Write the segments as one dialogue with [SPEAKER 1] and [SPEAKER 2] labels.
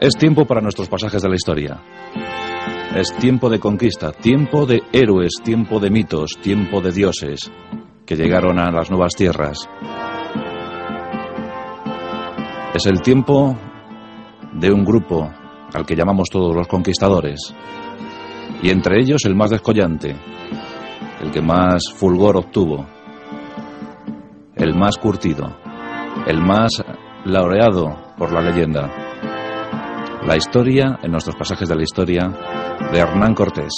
[SPEAKER 1] Es tiempo para nuestros pasajes de la historia. Es tiempo de conquista, tiempo de héroes, tiempo de mitos, tiempo de dioses que llegaron a las nuevas tierras. Es el tiempo de un grupo al que llamamos todos los conquistadores, y entre ellos el más descollante, el que más fulgor obtuvo, el más curtido, el más laureado por la leyenda. La historia, en nuestros pasajes de la historia, de Hernán Cortés.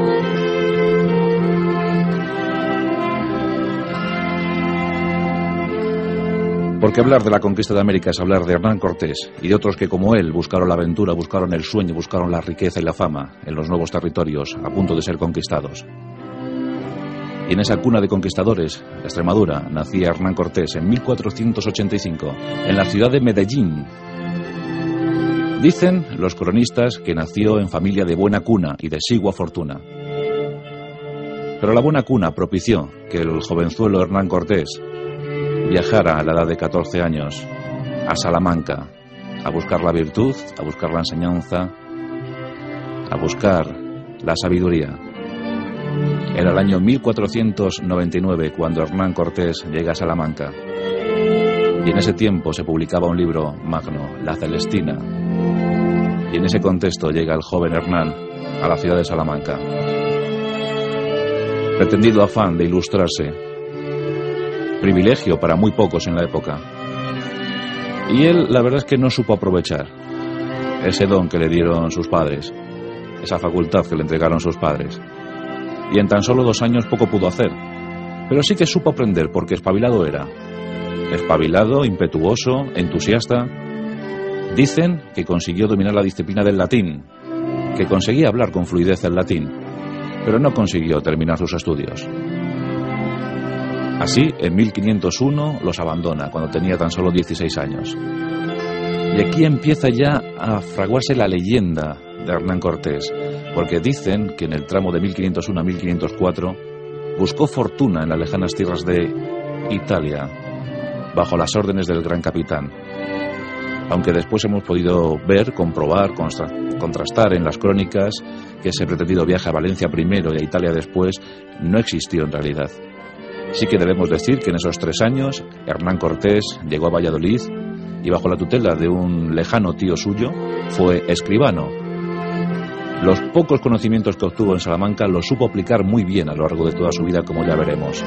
[SPEAKER 1] Porque hablar de la conquista de América es hablar de Hernán Cortés y de otros que como él buscaron la aventura, buscaron el sueño, buscaron la riqueza y la fama en los nuevos territorios a punto de ser conquistados. Y en esa cuna de conquistadores, Extremadura, nacía Hernán Cortés en 1485, en la ciudad de Medellín. Dicen los cronistas que nació en familia de buena cuna y de sigua fortuna. Pero la buena cuna propició que el jovenzuelo Hernán Cortés viajara a la edad de 14 años a Salamanca a buscar la virtud, a buscar la enseñanza, a buscar la sabiduría. Era el año 1499 cuando Hernán Cortés llega a Salamanca. Y en ese tiempo se publicaba un libro magno, La Celestina. Y en ese contexto llega el joven Hernán a la ciudad de Salamanca. Pretendido afán de ilustrarse, privilegio para muy pocos en la época. Y él, la verdad es que no supo aprovechar ese don que le dieron sus padres, esa facultad que le entregaron sus padres. Y en tan solo 2 años poco pudo hacer. Pero sí que supo aprender porque espabilado era. Espabilado, impetuoso, entusiasta. Dicen que consiguió dominar la disciplina del latín, que conseguía hablar con fluidez el latín, pero no consiguió terminar sus estudios. Así, en 1501 los abandona, cuando tenía tan solo 16 años. Y aquí empieza ya a fraguarse la leyenda de Hernán Cortés, porque dicen que en el tramo de 1501 a 1504 buscó fortuna en las lejanas tierras de Italia, bajo las órdenes del gran capitán. Aunque después hemos podido ver, comprobar, contrastar en las crónicas que ese pretendido viaje a Valencia primero y a Italia después no existió en realidad. Sí que debemos decir que en esos 3 años Hernán Cortés llegó a Valladolid y bajo la tutela de un lejano tío suyo fue escribano. Los pocos conocimientos que obtuvo en Salamanca los supo aplicar muy bien a lo largo de toda su vida, como ya veremos.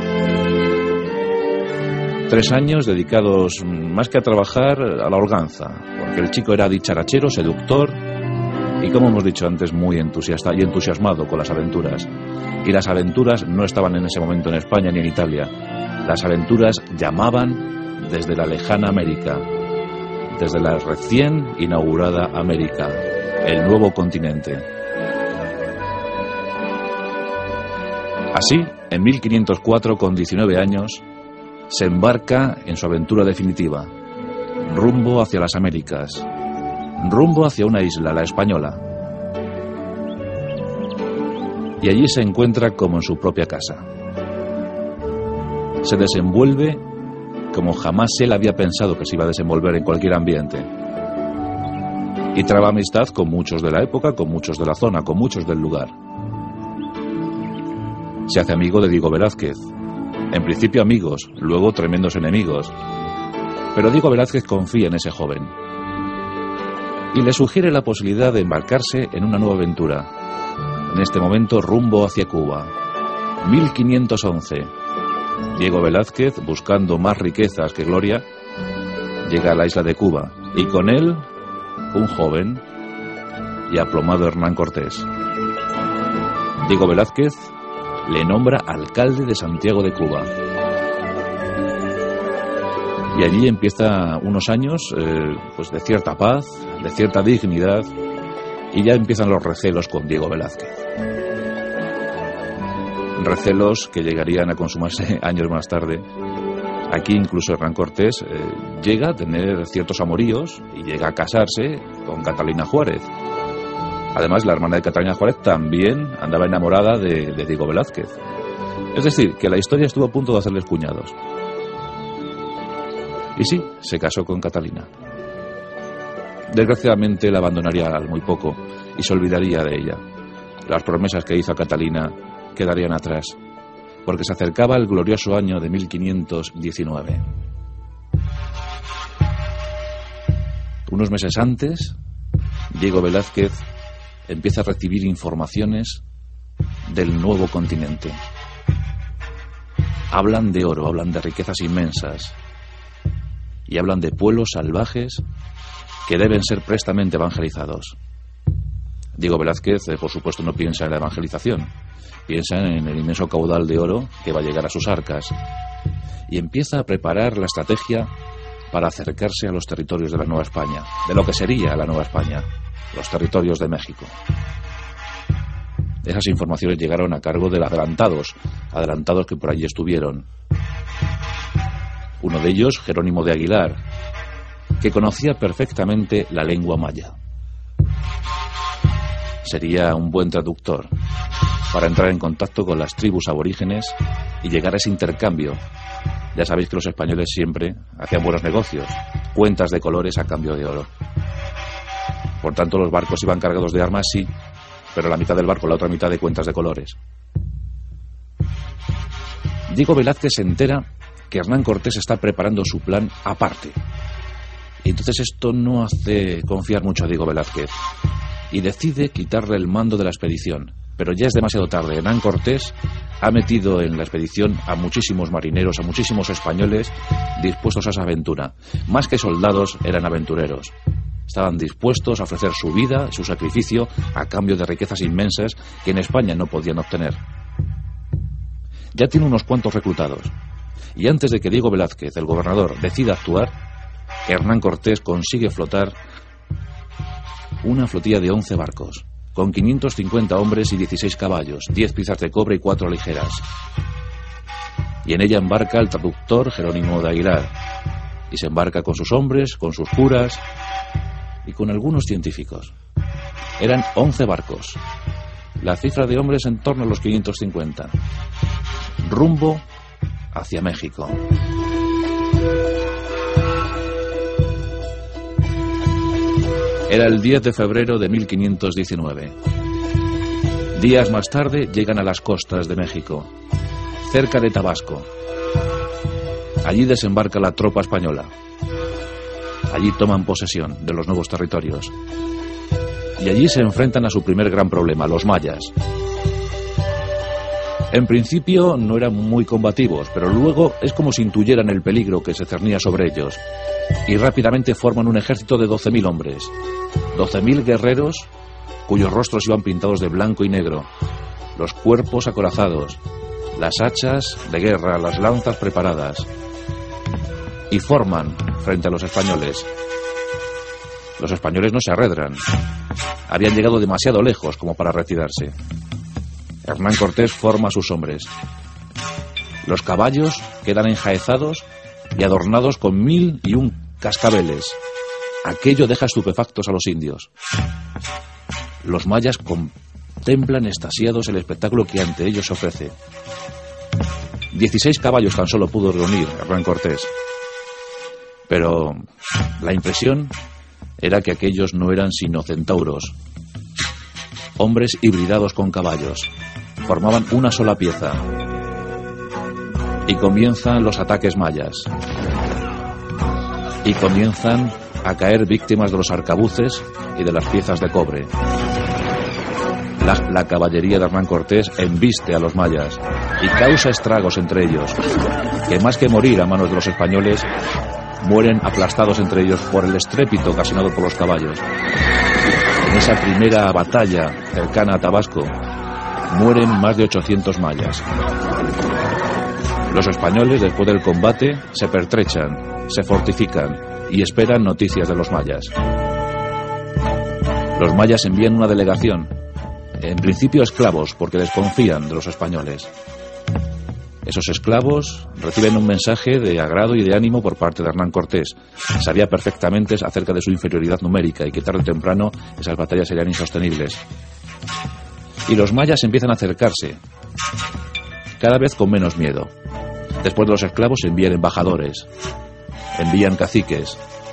[SPEAKER 1] 3 años dedicados más que a trabajar a la holganza, porque el chico era dicharachero, seductor y, como hemos dicho antes, muy entusiasta y entusiasmado con las aventuras. Y las aventuras no estaban en ese momento en España ni en Italia. Las aventuras llamaban desde la lejana América, desde la recién inaugurada América, el nuevo continente. Así, en 1504, con 19 años, se embarca en su aventura definitiva, rumbo hacia las Américas, rumbo hacia una isla, la Española. Y allí se encuentra como en su propia casa. Se desenvuelve como jamás él había pensado que se iba a desenvolver en cualquier ambiente. Y traba amistad con muchos de la época, con muchos de la zona, con muchos del lugar. Se hace amigo de Diego Velázquez. En principio amigos, luego tremendos enemigos. Pero Diego Velázquez confía en ese joven y le sugiere la posibilidad de embarcarse en una nueva aventura. En este momento rumbo hacia Cuba. 1511. Diego Velázquez, buscando más riquezas que gloria, llega a la isla de Cuba y con él un joven y aplomado Hernán Cortés. Diego Velázquez le nombra alcalde de Santiago de Cuba. Y allí empieza unos años pues de cierta paz, de cierta dignidad, y ya empiezan los recelos con Diego Velázquez. Recelos que llegarían a consumarse años más tarde. Aquí incluso Hernán Cortés llega a tener ciertos amoríos y llega a casarse con Catalina Juárez. Además, la hermana de Catalina Juárez también andaba enamorada de Diego Velázquez. Es decir, que la historia estuvo a punto de hacerles cuñados. Y sí, se casó con Catalina. Desgraciadamente la abandonaría al muy poco y se olvidaría de ella. Las promesas que hizo a Catalina quedarían atrás, porque se acercaba el glorioso año de 1519. Unos meses antes, Diego Velázquez empieza a recibir informaciones del nuevo continente. Hablan de oro, hablan de riquezas inmensas y hablan de pueblos salvajes que deben ser prestamente evangelizados. Diego Velázquez, por supuesto, no piensa en la evangelización, piensa en el inmenso caudal de oro que va a llegar a sus arcas y empieza a preparar la estrategia para acercarse a los territorios de la Nueva España, de lo que sería la Nueva España, los territorios de México. Esas informaciones llegaron a cargo de adelantados que por allí estuvieron. Uno de ellos, Jerónimo de Aguilar, que conocía perfectamente la lengua maya. Sería un buen traductor para entrar en contacto con las tribus aborígenes y llegar a ese intercambio. Ya sabéis que los españoles siempre hacían buenos negocios, cuentas de colores a cambio de oro. Por tanto, los barcos iban cargados de armas, sí, pero la mitad del barco, la otra mitad de cuentas de colores. Diego Velázquez se entera que Hernán Cortés está preparando su plan aparte. Y entonces esto no hace confiar mucho a Diego Velázquez y decide quitarle el mando de la expedición. Pero ya es demasiado tarde. Hernán Cortés ha metido en la expedición a muchísimos marineros, a muchísimos españoles dispuestos a esa aventura. Más que soldados, eran aventureros. Estaban dispuestos a ofrecer su vida, su sacrificio, a cambio de riquezas inmensas que en España no podían obtener. Ya tiene unos cuantos reclutados. Y antes de que Diego Velázquez, el gobernador, decida actuar, Hernán Cortés consigue flotar una flotilla de 11 barcos, con 550 hombres y 16 caballos, 10 piezas de cobre y 4 ligeras. Y en ella embarca el traductor Jerónimo de Aguilar, y se embarca con sus hombres, con sus curas y con algunos científicos. Eran 11 barcos, la cifra de hombres en torno a los 550, rumbo hacia México. Era el 10 de febrero de 1519. Días más tarde llegan a las costas de México, cerca de Tabasco. Allí desembarca la tropa española. Allí toman posesión de los nuevos territorios. Y allí se enfrentan a su primer gran problema, los mayas. En principio no eran muy combativos, pero luego es como si intuyeran el peligro que se cernía sobre ellos. Y rápidamente forman un ejército de 12.000 hombres. 12.000 guerreros cuyos rostros iban pintados de blanco y negro, los cuerpos acorazados, las hachas de guerra, las lanzas preparadas. Y forman frente a los españoles. Los españoles no se arredran. Habían llegado demasiado lejos como para retirarse. Hernán Cortés forma a sus hombres. Los caballos quedan enjaezados y adornados con 1001 cascabeles. Aquello deja estupefactos a los indios. Los mayas contemplan extasiados el espectáculo que ante ellos se ofrece. 16 caballos tan solo pudo reunir Hernán Cortés. Pero la impresión era que aquellos no eran sino centauros, hombres hibridados con caballos. Formaban una sola pieza. Y comienzan los ataques mayas. Y comienzan a caer víctimas de los arcabuces y de las piezas de cobre. La caballería de Hernán Cortés embiste a los mayas y causa estragos entre ellos, que más que morir a manos de los españoles, mueren aplastados entre ellos por el estrépito ocasionado por los caballos. En esa primera batalla cercana a Tabasco, mueren más de 800 mayas. Los españoles, después del combate, se pertrechan, se fortifican y esperan noticias de los mayas. Los mayas envían una delegación, en principio esclavos, porque desconfían de los españoles. Esos esclavos reciben un mensaje de agrado y de ánimo por parte de Hernán Cortés. Sabía perfectamente acerca de su inferioridad numérica y que tarde o temprano esas batallas serían insostenibles. Y los mayas empiezan a acercarse, cada vez con menos miedo. Después de los esclavos envían embajadores, envían caciques,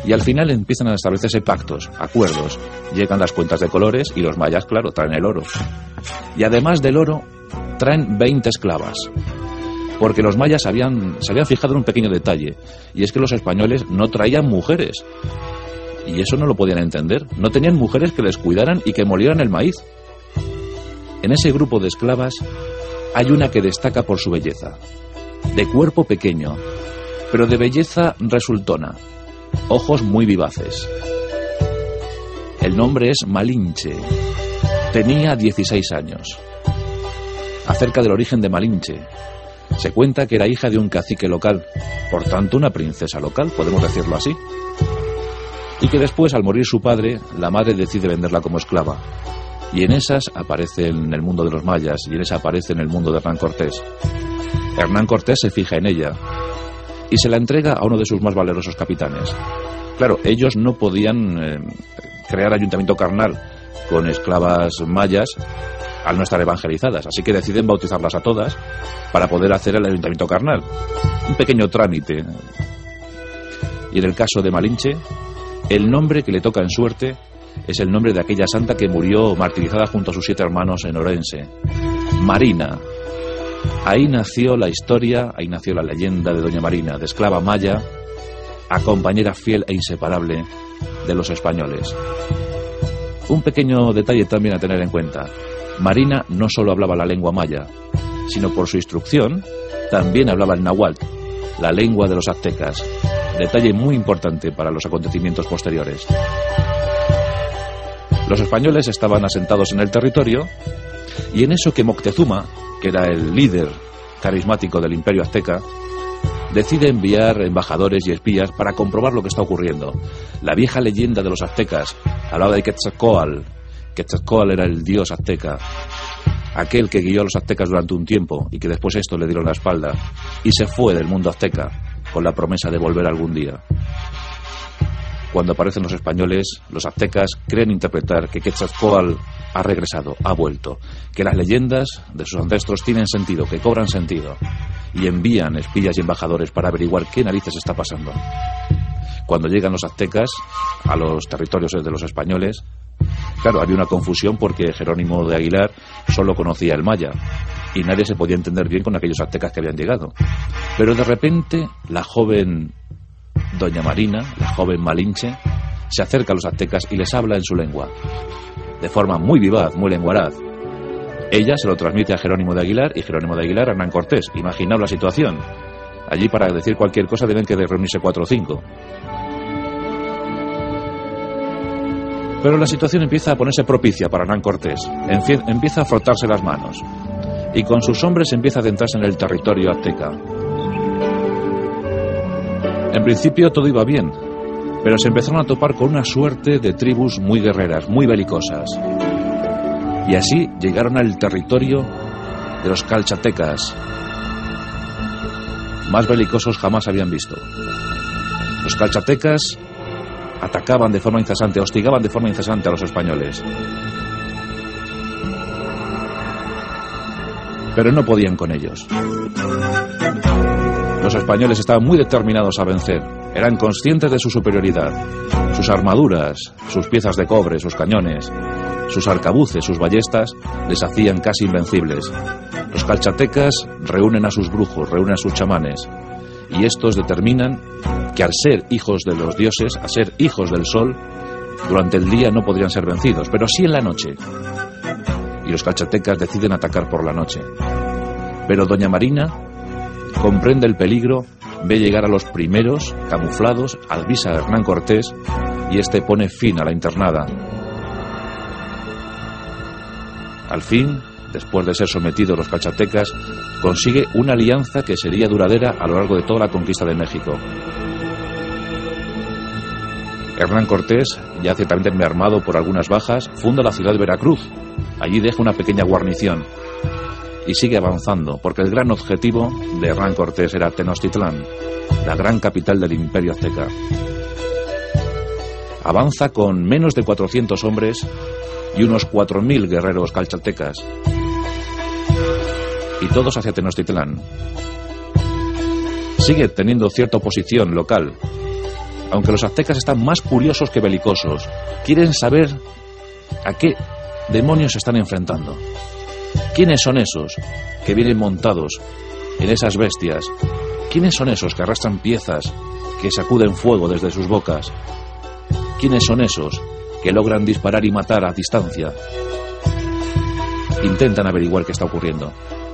[SPEAKER 1] Y al final empiezan a establecerse pactos, acuerdos. Llegan las cuentas de colores y los mayas, claro, traen el oro. Y además del oro, traen 20 esclavas. Porque los mayas se habían fijado en un pequeño detalle. Y es que los españoles no traían mujeres. Y eso no lo podían entender. No tenían mujeres que les cuidaran y que molieran el maíz. En ese grupo de esclavas hay una que destaca por su belleza. De cuerpo pequeño, pero de belleza resultona. Ojos muy vivaces. El nombre es Malinche. Tenía 16 años. Acerca del origen de Malinche, se cuenta que era hija de un cacique local, por tanto una princesa local, podemos decirlo así. Y que después, al morir su padre, la madre decide venderla como esclava. Y en esas aparece en el mundo de los mayas, y en esa aparece en el mundo de Hernán Cortés. Hernán Cortés se fija en ella y se la entrega a uno de sus más valerosos capitanes. Claro, ellos no podían crear ayuntamiento carnal con esclavas mayas al no estar evangelizadas, así que deciden bautizarlas a todas para poder hacer el ayuntamiento carnal. Un pequeño trámite. Y en el caso de Malinche, el nombre que le toca en suerte es el nombre de aquella santa que murió martirizada junto a sus 7 hermanos en Orense. Marina. Ahí nació la historia, ahí nació la leyenda de Doña Marina, de esclava maya, a compañera fiel e inseparable de los españoles. Un pequeño detalle también a tener en cuenta. Marina no solo hablaba la lengua maya, sino por su instrucción también hablaba el náhuatl, la lengua de los aztecas. Detalle muy importante para los acontecimientos posteriores. Los españoles estaban asentados en el territorio y en eso que Moctezuma, que era el líder carismático del imperio azteca, decide enviar embajadores y espías para comprobar lo que está ocurriendo. La vieja leyenda de los aztecas hablaba de Quetzalcóatl. Quetzalcóatl era el dios azteca, aquel que guió a los aztecas durante un tiempo y que después esto le dieron la espalda y se fue del mundo azteca con la promesa de volver algún día. Cuando aparecen los españoles, los aztecas creen interpretar que Quetzalcóatl ha regresado, ha vuelto, que las leyendas de sus ancestros tienen sentido, que cobran sentido, y envían espías y embajadores para averiguar qué narices está pasando. Cuando llegan los aztecas a los territorios de los españoles, claro, había una confusión porque Jerónimo de Aguilar solo conocía el maya y nadie se podía entender bien con aquellos aztecas que habían llegado. Pero de repente la joven Doña Marina, la joven Malinche, se acerca a los aztecas y les habla en su lengua, de forma muy vivaz, muy lenguaraz. Ella se lo transmite a Jerónimo de Aguilar y Jerónimo de Aguilar a Hernán Cortés. Imaginaos la situación. Allí para decir cualquier cosa deben que reunirse 4 o 5. Pero la situación empieza a ponerse propicia para Hernán Cortés. Empieza a frotarse las manos y con sus hombres empieza a adentrarse en el territorio azteca. En principio todo iba bien, pero se empezaron a topar con una suerte de tribus muy guerreras, muy belicosas. Y así llegaron al territorio de los calchatecas. Más belicosos jamás habían visto. Los calchatecas atacaban de forma incesante, hostigaban de forma incesante a los españoles. Pero no podían con ellos. Los españoles estaban muy determinados a vencer. Eran conscientes de su superioridad. Sus armaduras, sus piezas de cobre, sus cañones, sus arcabuces, sus ballestas les hacían casi invencibles. Los calchatecas reúnen a sus brujos, reúnen a sus chamanes, y estos determinan que al ser hijos de los dioses, a ser hijos del sol, durante el día no podrían ser vencidos, pero sí en la noche. Y los calchatecas deciden atacar por la noche. Pero Doña Marina comprende el peligro, ve llegar a los primeros, camuflados, avisa a Hernán Cortés, y este pone fin a la internada. Al fin, después de ser sometidos los calchatecas, consigue una alianza que sería duradera a lo largo de toda la conquista de México. Hernán Cortés, ya ciertamente armado por algunas bajas, funda la ciudad de Veracruz. Allí deja una pequeña guarnición y sigue avanzando, porque el gran objetivo de Hernán Cortés era Tenochtitlán, la gran capital del imperio azteca. Avanza con menos de 400 hombres y unos 4.000 guerreros calchatecas, y todos hacia Tenochtitlán. Sigue teniendo cierta oposición local, aunque los aztecas están más curiosos que belicosos. Quieren saber a qué demonios se están enfrentando. ¿Quiénes son esos que vienen montados en esas bestias? ¿Quiénes son esos que arrastran piezas, que sacuden fuego desde sus bocas? ¿Quiénes son esos que logran disparar y matar a distancia? Intentan averiguar qué está ocurriendo.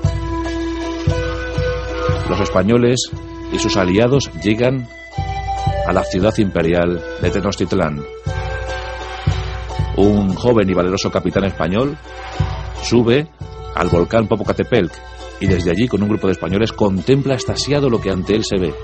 [SPEAKER 1] Los españoles y sus aliados llegan a la ciudad imperial de Tenochtitlán. Un joven y valeroso capitán español sube al volcán Popocatépetl y desde allí, con un grupo de españoles, contempla extasiado lo que ante él se ve.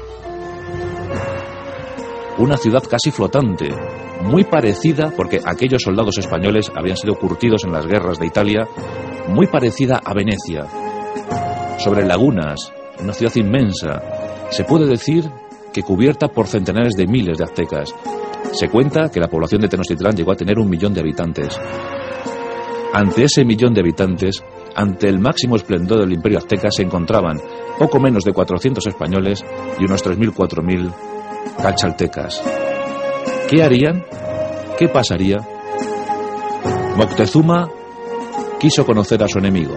[SPEAKER 1] Una ciudad casi flotante, muy parecida, porque aquellos soldados españoles habían sido curtidos en las guerras de Italia, muy parecida a Venecia, sobre lagunas, una ciudad inmensa. Se puede decir que cubierta por centenares de miles de aztecas. Se cuenta que la población de Tenochtitlán llegó a tener 1 millón de habitantes. Ante ese 1 millón de habitantes, ante el máximo esplendor del imperio azteca, se encontraban poco menos de 400 españoles y unos 3.000, 4.000 calchaltecas. ¿Qué harían? ¿Qué pasaría? Moctezuma quiso conocer a su enemigo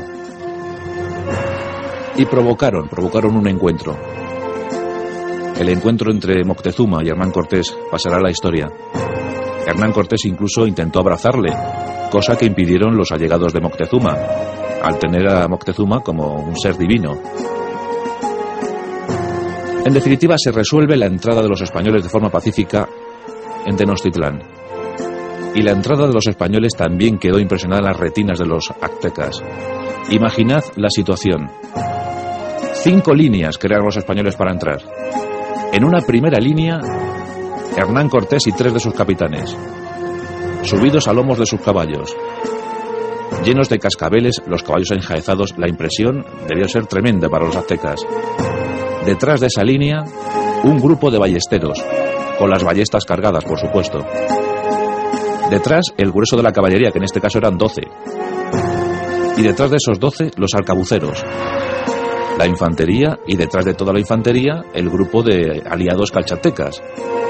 [SPEAKER 1] y provocaron un encuentro. El encuentro entre Moctezuma y Hernán Cortés pasará a la historia. Hernán Cortés incluso intentó abrazarle, cosa que impidieron los allegados de Moctezuma, al tener a Moctezuma como un ser divino. En definitiva, se resuelve la entrada de los españoles de forma pacífica en Tenochtitlán. Y la entrada de los españoles también quedó impresionada en las retinas de los aztecas. Imaginad la situación. 5 líneas crearon los españoles para entrar. En una primera línea, Hernán Cortés y 3 de sus capitanes, subidos a lomos de sus caballos. Llenos de cascabeles, los caballos enjaezados, la impresión debió ser tremenda para los aztecas. Detrás de esa línea, un grupo de ballesteros, con las ballestas cargadas, por supuesto. Detrás, el grueso de la caballería, que en este caso eran 12. Y detrás de esos 12, los arcabuceros, la infantería, y detrás de toda la infantería, el grupo de aliados calchaltecas.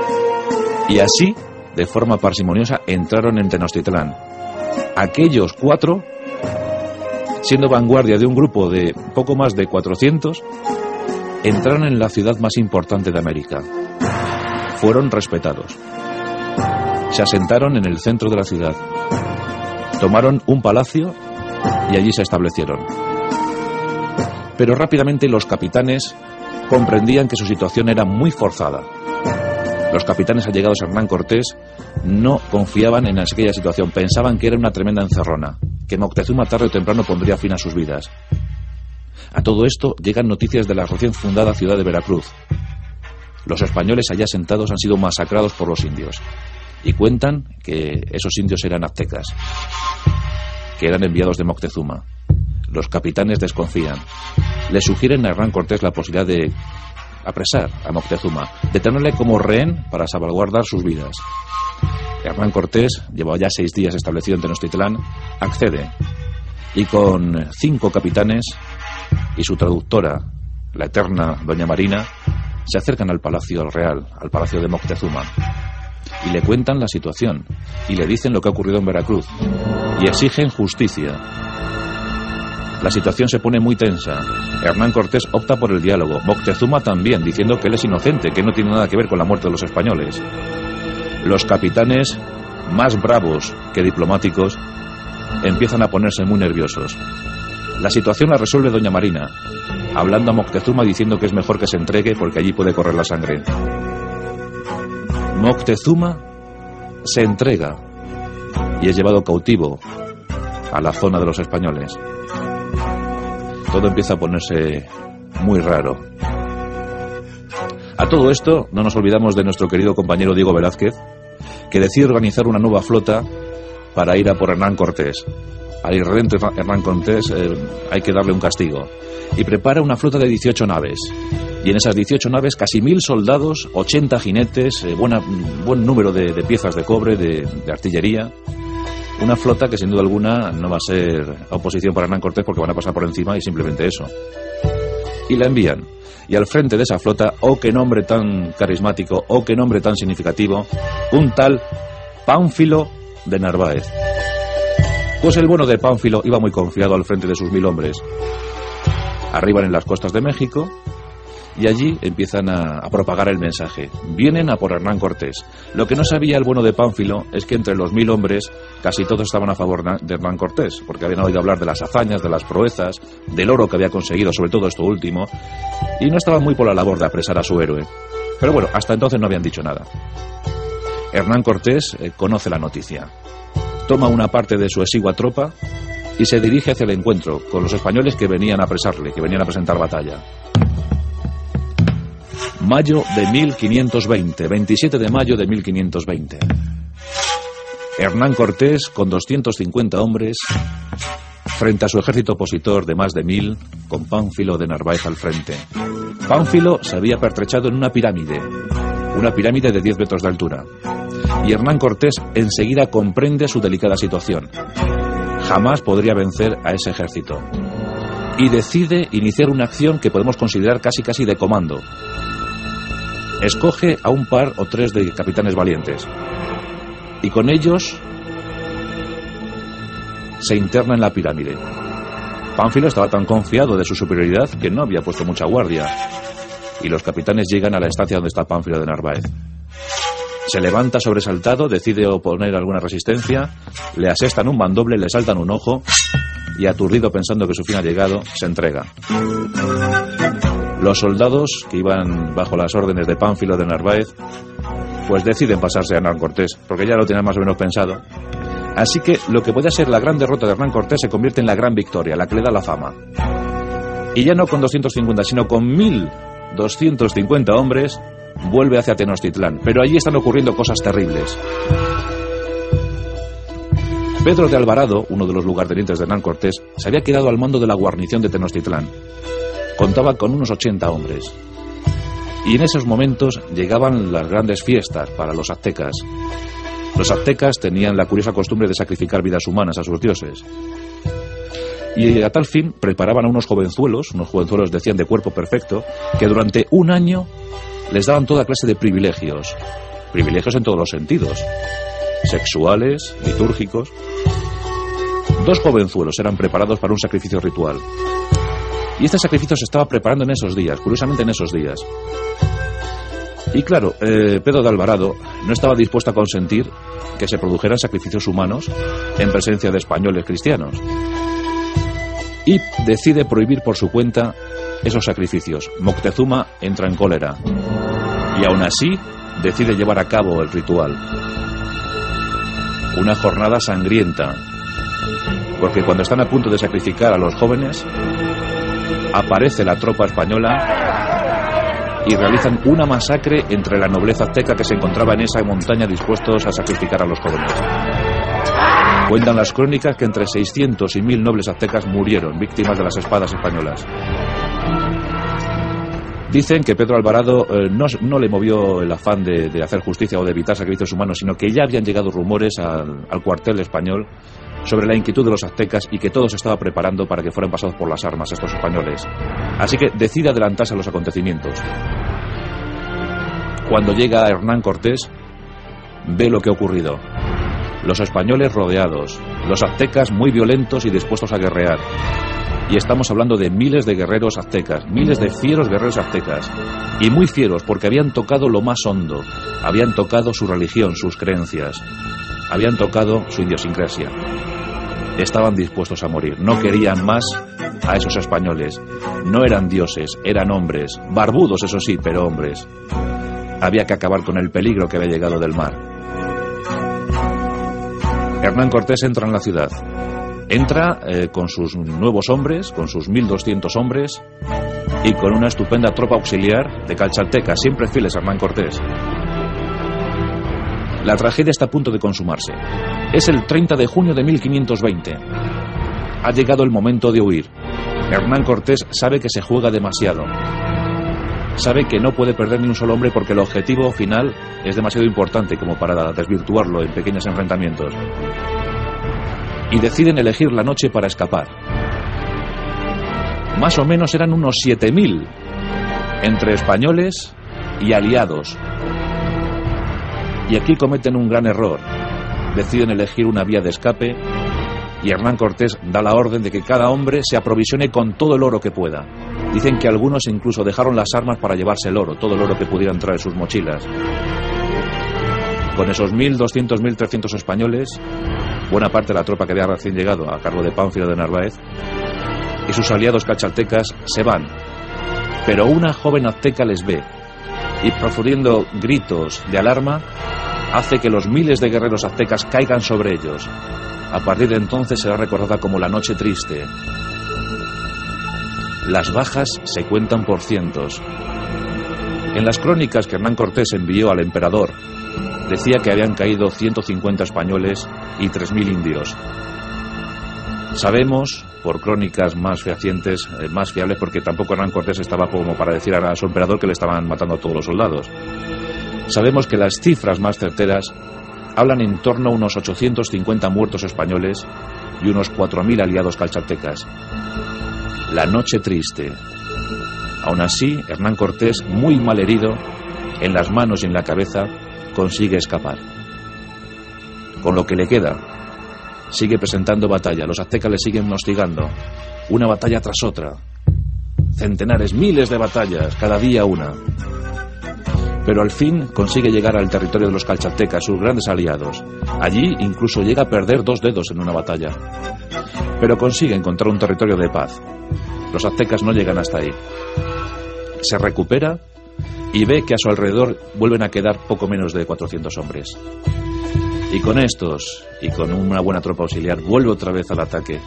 [SPEAKER 1] Y así, de forma parsimoniosa, entraron en Tenochtitlán. Aquellos 4, siendo vanguardia de un grupo de poco más de 400, entraron en la ciudad más importante de América. Fueron respetados. Se asentaron en el centro de la ciudad. Tomaron un palacio y allí se establecieron. Pero rápidamente los capitanes comprendían que su situación era muy forzada. Los capitanes allegados a Hernán Cortés no confiaban en aquella situación. Pensaban que era una tremenda encerrona, que Moctezuma tarde o temprano pondría fin a sus vidas. A todo esto llegan noticias de la recién fundada ciudad de Veracruz. Los españoles allá asentados han sido masacrados por los indios. Y cuentan que esos indios eran aztecas, que eran enviados de Moctezuma. Los capitanes desconfían. Le sugieren a Hernán Cortés la posibilidad de apresar a Moctezuma, de tenerle como rehén para salvaguardar sus vidas. Hernán Cortés, llevaba ya 6 días establecido en Tenochtitlán, accede. Y con 5 capitanes y su traductora, la eterna Doña Marina, se acercan al Palacio Real, al Palacio de Moctezuma. Y le cuentan la situación, y le dicen lo que ha ocurrido en Veracruz, y exigen justicia. La situación se pone muy tensa. Hernán Cortés opta por el diálogo, Moctezuma también, diciendo que él es inocente, que no tiene nada que ver con la muerte de los españoles. Los capitanes, más bravos que diplomáticos, empiezan a ponerse muy nerviosos. La situación la resuelve Doña Marina, hablando a Moctezuma diciendo que es mejor que se entregue porque allí puede correr la sangre. Moctezuma se entrega y es llevado cautivo a la zona de los españoles. Todo empieza a ponerse muy raro. A todo esto no nos olvidamos de nuestro querido compañero Diego Velázquez, que decide organizar una nueva flota para ir a por Hernán Cortés. Al irredento Hernán Cortés hay que darle un castigo. Y prepara una flota de 18 naves. Y en esas 18 naves casi 1000 soldados, 80 jinetes, buen número de piezas de cobre, de artillería. Una flota que sin duda alguna no va a ser oposición para Hernán Cortés porque van a pasar por encima y simplemente eso. Y la envían. y al frente de esa flota, oh qué nombre tan carismático, oh qué nombre tan significativo, un tal Pánfilo de Narváez. Pues el bueno de Pánfilo iba muy confiado al frente de sus 1000 hombres. Arriban en las costas de México y allí empiezan a propagar el mensaje. Vienen a por Hernán Cortés. Lo que no sabía el bueno de Pánfilo es que entre los 1000 hombres casi todos estaban a favor de Hernán Cortés, porque habían oído hablar de las hazañas, de las proezas, del oro que había conseguido, sobre todo esto último, y no estaban muy por la labor de apresar a su héroe. Pero bueno, hasta entonces no habían dicho nada. Hernán Cortés conoce la noticia. Toma una parte de su exigua tropa y se dirige hacia el encuentro con los españoles que venían a apresarle, que venían a presentar batalla. Mayo de 1520, 27 de mayo de 1520. Hernán Cortés, con 250 hombres, frente a su ejército opositor de más de 1000, con Pánfilo de Narváez al frente. Pánfilo se había pertrechado en una pirámide de 10 metros de altura. Y Hernán Cortés enseguida comprende su delicada situación. Jamás podría vencer a ese ejército. Y decide iniciar una acción que podemos considerar casi de comando. Escoge a un par o 3 de capitanes valientes. Y con ellos se interna en la pirámide. Pánfilo estaba tan confiado de su superioridad que no había puesto mucha guardia. Y los capitanes llegan a la estancia donde está Pánfilo de Narváez. Se levanta sobresaltado, decide oponer alguna resistencia, le asestan un mandoble, le saltan un ojo y, aturdido pensando que su fin ha llegado, se entrega. Los soldados que iban bajo las órdenes de Pánfilo de Narváez pues deciden pasarse a Hernán Cortés, porque ya lo tenían más o menos pensado. Así que lo que podía ser la gran derrota de Hernán Cortés se convierte en la gran victoria, la que le da la fama. Y ya no con 250, sino con 1250 hombres, vuelve hacia Tenochtitlán, pero allí están ocurriendo cosas terribles. Pedro de Alvarado, uno de los lugartenientes de Hernán Cortés, se había quedado al mando de la guarnición de Tenochtitlán. Contaba con unos 80 hombres. Y en esos momentos llegaban las grandes fiestas para los aztecas. Los aztecas tenían la curiosa costumbre de sacrificar vidas humanas a sus dioses. Y a tal fin preparaban a unos jovenzuelos decían de cuerpo perfecto, que durante un año les daban toda clase de privilegios en todos los sentidos, sexuales, litúrgicos. 2 jovenzuelos eran preparados para un sacrificio ritual. Y este sacrificio se estaba preparando en esos días, curiosamente en esos días. Y claro, Pedro de Alvarado no estaba dispuesto a consentir que se produjeran sacrificios humanos en presencia de españoles cristianos. Y decide prohibir por su cuenta esos sacrificios. Moctezuma entra en cólera y aún así decide llevar a cabo el ritual. Una jornada sangrienta, porque cuando están a punto de sacrificar a los jóvenes, aparece la tropa española y realizan una masacre entre la nobleza azteca que se encontraba en esa montaña dispuestos a sacrificar a los jóvenes. Cuentan las crónicas que entre 600 y 1000 nobles aztecas murieron, víctimas de las espadas españolas. Dicen que Pedro Alvarado no le movió el afán de hacer justicia o de evitar sacrificios humanos, sino que ya habían llegado rumores al cuartel español sobre la inquietud de los aztecas y que todo se estaba preparando para que fueran pasados por las armas estos españoles. Así que decide adelantarse a los acontecimientos. Cuando llega Hernán Cortés, ve lo que ha ocurrido. Los españoles rodeados, los aztecas muy violentos y dispuestos a guerrear. Y estamos hablando de miles de guerreros aztecas, miles de fieros guerreros aztecas. Y muy fieros porque habían tocado lo más hondo, habían tocado su religión, sus creencias, habían tocado su idiosincrasia. Estaban dispuestos a morir, no querían más a esos españoles. No eran dioses, eran hombres, barbudos eso sí, pero hombres. Había que acabar con el peligro que había llegado del mar. Hernán Cortés entra en la ciudad. Entra con sus nuevos hombres, con sus 1200 hombres y con una estupenda tropa auxiliar de calchaltecas, siempre fieles a Hernán Cortés. La tragedia está a punto de consumarse. Es el 30 de junio de 1520. Ha llegado el momento de huir. Hernán Cortés sabe que se juega demasiado. Sabe que no puede perder ni un solo hombre porque el objetivo final es demasiado importante como para desvirtuarlo en pequeños enfrentamientos. Y deciden elegir la noche para escapar. Más o menos eran unos 7000 entre españoles y aliados. Y aquí cometen un gran error. Deciden elegir una vía de escape y Hernán Cortés da la orden de que cada hombre se aprovisione con todo el oro que pueda. Dicen que algunos incluso dejaron las armas para llevarse el oro, todo el oro que pudiera entrar en sus mochilas. Con esos 1.200, 1.300 españoles, buena parte de la tropa que había recién llegado a cargo de Pánfilo de Narváez y sus aliados cachaltecas se van. Pero una joven azteca les ve y, profiriendo gritos de alarma, hace que los miles de guerreros aztecas caigan sobre ellos. A partir de entonces será recordada como la Noche Triste. Las bajas se cuentan por cientos. En las crónicas que Hernán Cortés envió al emperador, decía que habían caído 150 españoles y 3.000 indios. Sabemos, por crónicas más fehacientes, más fiables, porque tampoco Hernán Cortés estaba como para decir a su emperador que le estaban matando a todos los soldados. Sabemos que las cifras más certeras hablan en torno a unos 850 muertos españoles y unos 4.000 aliados calchaltecas. La Noche Triste. Aún así, Hernán Cortés, muy mal herido, en las manos y en la cabeza, consigue escapar. Con lo que le queda, sigue presentando batalla. Los aztecas le siguen hostigando, una batalla tras otra. Centenares, miles de batallas, cada día una. Pero al fin consigue llegar al territorio de los calchaltecas, sus grandes aliados. Allí incluso llega a perder 2 dedos en una batalla. Pero consigue encontrar un territorio de paz. Los aztecas no llegan hasta ahí. Se recupera y ve que a su alrededor vuelven a quedar poco menos de 400 hombres. Y con estos, y con una buena tropa auxiliar, vuelve otra vez al ataque.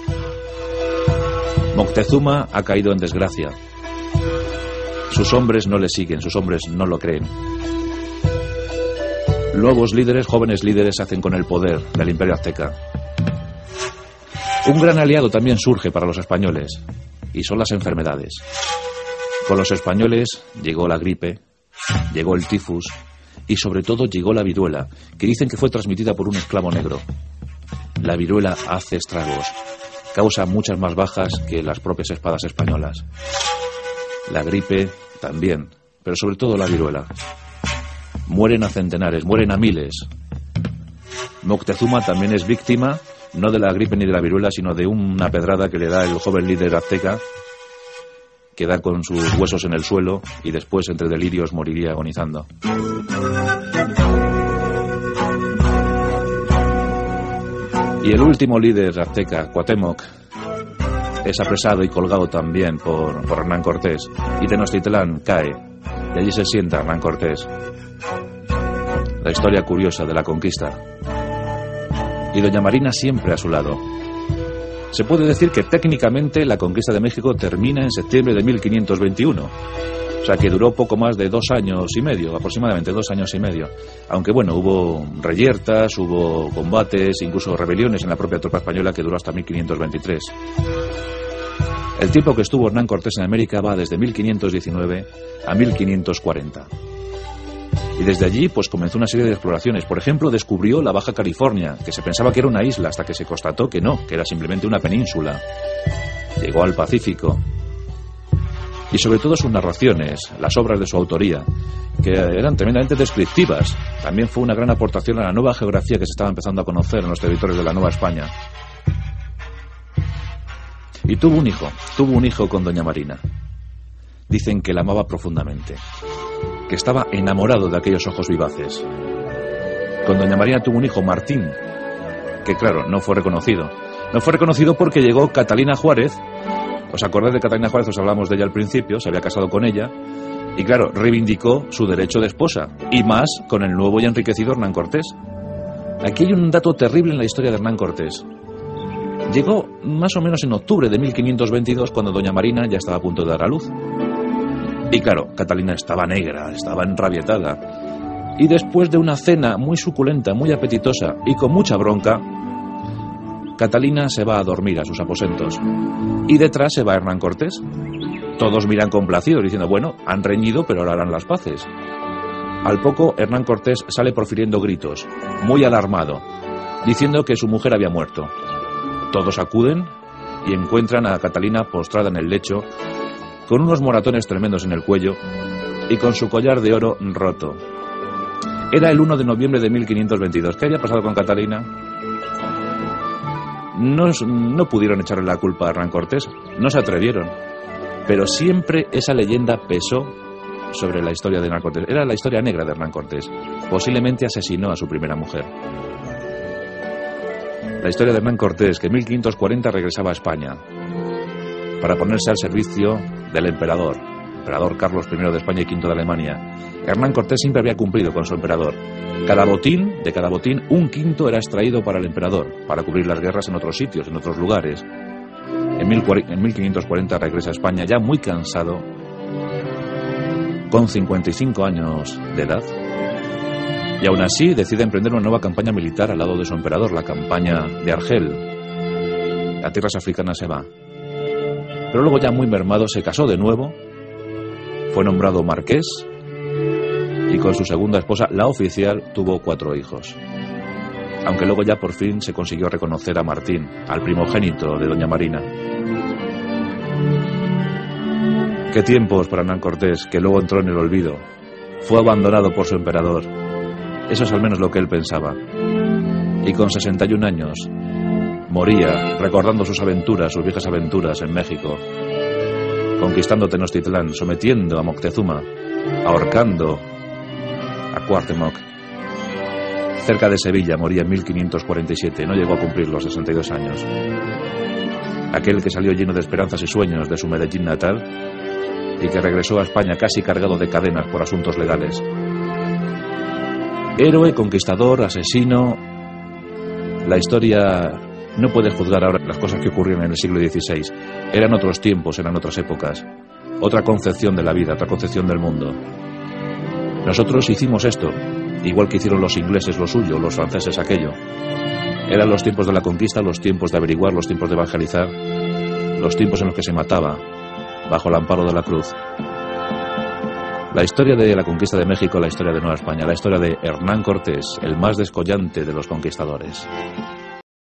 [SPEAKER 1] Moctezuma ha caído en desgracia. Sus hombres no le siguen, sus hombres no lo creen. Nuevos líderes, jóvenes líderes, se hacen con el poder del Imperio Azteca. Un gran aliado también surge para los españoles, y son las enfermedades. Con los españoles llegó la gripe, llegó el tifus, y sobre todo llegó la viruela, que dicen que fue transmitida por un esclavo negro. La viruela hace estragos, causa muchas más bajas que las propias espadas españolas. La gripe también, pero sobre todo la viruela. Mueren a centenares, mueren a miles. Moctezuma también es víctima, no de la gripe ni de la viruela, sino de una pedrada que le da el joven líder azteca, que da con sus huesos en el suelo y después, entre delirios, moriría agonizando. Y el último líder azteca, Cuauhtémoc, es apresado y colgado también por Hernán Cortés, y Tenochtitlán cae, y allí se sienta Hernán Cortés. La historia curiosa de la conquista. Y doña Marina siempre a su lado. Se puede decir que técnicamente la conquista de México termina en septiembre de 1521. O sea que duró poco más de 2 años y medio, aproximadamente 2 años y medio. Aunque bueno, hubo reyertas, hubo combates, incluso rebeliones en la propia tropa española que duró hasta 1523. El tiempo que estuvo Hernán Cortés en América va desde 1519 a 1540. Y desde allí pues comenzó una serie de exploraciones. Por ejemplo, descubrió la Baja California, que se pensaba que era una isla hasta que se constató que no, que era simplemente una península. Llegó al Pacífico. Y sobre todo sus narraciones, las obras de su autoría, que eran tremendamente descriptivas. También fue una gran aportación a la nueva geografía que se estaba empezando a conocer en los territorios de la Nueva España. Y tuvo un hijo con doña Marina. Dicen que la amaba profundamente, que estaba enamorado de aquellos ojos vivaces. Con doña Marina tuvo un hijo, Martín, que claro, no fue reconocido. No fue reconocido porque llegó Catalina Juárez. ¿Os acordáis de Catalina Juárez? Os hablamos de ella al principio, se había casado con ella. Y claro, reivindicó su derecho de esposa, y más con el nuevo y enriquecido Hernán Cortés. Aquí hay un dato terrible en la historia de Hernán Cortés. Llegó más o menos en octubre de 1522, cuando doña Marina ya estaba a punto de dar a luz. Y claro, Catalina estaba negra, estaba enrabietada. Y después de una cena muy suculenta, muy apetitosa y con mucha bronca, Catalina se va a dormir a sus aposentos. Y detrás se va Hernán Cortés. Todos miran complacidos, diciendo, bueno, han reñido, pero ahora harán las paces. Al poco, Hernán Cortés sale profiriendo gritos, muy alarmado, diciendo que su mujer había muerto. Todos acuden y encuentran a Catalina postrada en el lecho, con unos moratones tremendos en el cuello y con su collar de oro roto. Era el 1 de noviembre de 1522. ¿Qué había pasado con Catalina? No pudieron echarle la culpa a Hernán Cortés, no se atrevieron, pero siempre esa leyenda pesó sobre la historia de Hernán Cortés. Era la historia negra de Hernán Cortés. Posiblemente asesinó a su primera mujer. La historia de Hernán Cortés, que en 1540 regresaba a España para ponerse al servicio del emperador Carlos I de España y V de Alemania. Hernán Cortés siempre había cumplido con su emperador. De cada botín, un quinto era extraído para el emperador, para cubrir las guerras en otros sitios, en otros lugares. En 1540 regresa a España ya muy cansado, con 55 años de edad, y aún así decide emprender una nueva campaña militar al lado de su emperador, la campaña de Argel. A tierras africanas se va. Pero luego, ya muy mermado, se casó de nuevo, fue nombrado marqués y con su segunda esposa, la oficial, tuvo 4 hijos. Aunque luego ya por fin se consiguió reconocer a Martín, al primogénito de doña Marina. Qué tiempos para Hernán Cortés, que luego entró en el olvido. Fue abandonado por su emperador. Eso es al menos lo que él pensaba. Y con 61 años moría recordando sus aventuras, sus viejas aventuras en México, conquistando Tenochtitlán, sometiendo a Moctezuma, ahorcando a Cuauhtémoc. Cerca de Sevilla moría en 1547, no llegó a cumplir los 62 años. Aquel que salió lleno de esperanzas y sueños de su Medellín natal y que regresó a España casi cargado de cadenas por asuntos legales. Héroe, conquistador, asesino. La historia no puede juzgar ahora las cosas que ocurrieron en el siglo XVI. Eran otros tiempos, eran otras épocas. Otra concepción de la vida, otra concepción del mundo. Nosotros hicimos esto, igual que hicieron los ingleses lo suyo, los franceses aquello. Eran los tiempos de la conquista, los tiempos de averiguar, los tiempos de evangelizar, los tiempos en los que se mataba bajo el amparo de la cruz. La historia de la conquista de México, la historia de Nueva España, la historia de Hernán Cortés, el más descollante de los conquistadores.